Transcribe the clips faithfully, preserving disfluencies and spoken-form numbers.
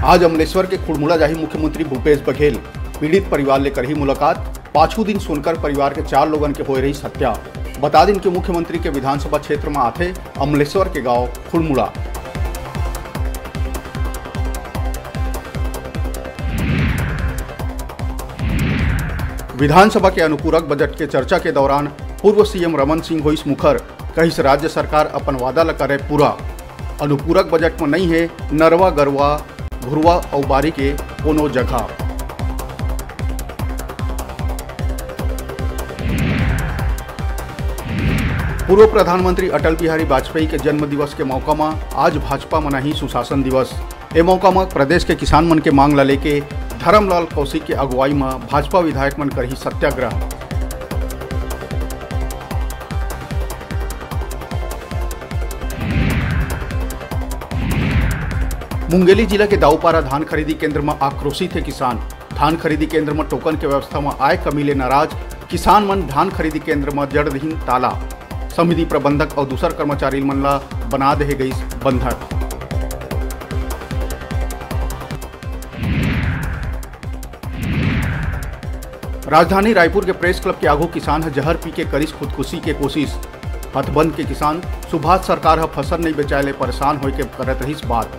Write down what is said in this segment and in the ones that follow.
आज अमलेश्वर के खुड़मुड़ा जाही मुख्यमंत्री भूपेश बघेल पीड़ित परिवार लेकर ही मुलाकात। पांचों दिन सोनकर परिवार के चार लोगन के हो रही हत्या। बता दिन के मुख्यमंत्री के विधानसभा क्षेत्र में आते अमलेश्वर के गांव खुड़मुड़ा। विधानसभा के अनुपूरक बजट के चर्चा के दौरान पूर्व सीएम रमन सिंह होइस मुखर, कहिस राज्य सरकार अपन वादा ल करे पूरा। अनुपूरक बजट में नहीं है नरवा गरवा घुरवा और बारी के कोनो जगह। पूर्व प्रधानमंत्री अटल बिहारी वाजपेयी के जन्म दिवस के मौका में आज भाजपा मनाही सुशासन दिवस। ए मौका में प्रदेश के किसान मन के मांग ला लेके धर्मलाल कौशिक के अगुवाई में भाजपा विधायक मन करही सत्याग्रह। मुंगेली जिला के दाऊपारा धान खरीदी केंद्र में आक्रोशित है किसान। धान खरीदी केंद्र में टोकन के व्यवस्था में आय कमी ले नाराज किसान मन धान खरीदी केंद्र में जड़ दहीन ताला। समिति प्रबंधक और दूसर कर्मचारी मन ला बना दे गई बंधक। राजधानी रायपुर के प्रेस क्लब के आगू किसान है जहर पी के करिस खुदकुशी के कोशिश। हथबंद के किसान सुभाष सरकार है फसल नहीं बेचाए ले परेशान होके करत रही बात।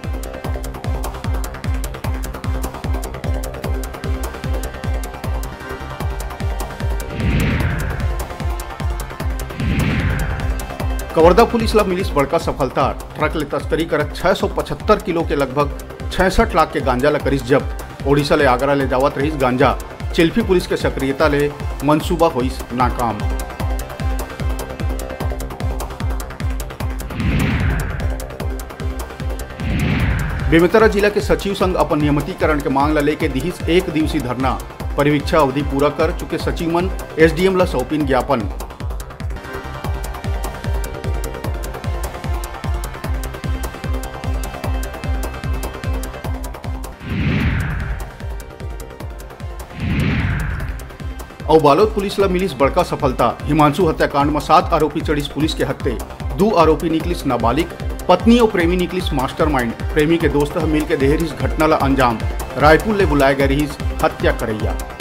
कवर्धा पुलिस ला मिली बड़का सफलता। ट्रक ले तस्करी करत छह सौ पचहत्तर किलो के लगभग छियासठ लाख के गांजा ला करिस जब्त। ओडिशा ले आगरा ले जावत रहीस गांजा। चिल्फी पुलिस के सक्रियता ले मंसूबा होइस नाकाम। बेमेतरा जिला के सचिव संघ अपन नियमितीकरण के मांग ला लेके दिहिस एक दिवसीय धरना। परिवीक्षा अवधि पूरा कर चुके सचिव मन एसडीएम ला सौंपिन ज्ञापन। और बालोद पुलिस ला मिलिस बड़का सफलता। हिमांशु हत्याकांड में सात आरोपी चढ़िस पुलिस के हत्थे। दो आरोपी निकलिस नाबालिग, पत्नी और प्रेमी निकलिस मास्टरमाइंड। प्रेमी के दोस्त मिल के देहरिस घटना ला अंजाम। रायपुर ले बुलाए गए रहीस हत्या करैया।